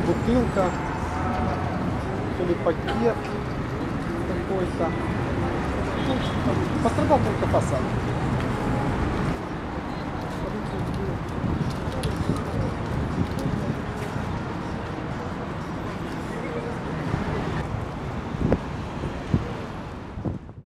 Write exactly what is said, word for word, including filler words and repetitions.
бутылка, то ли пакет какой-то. Ну, пострадал только фасад.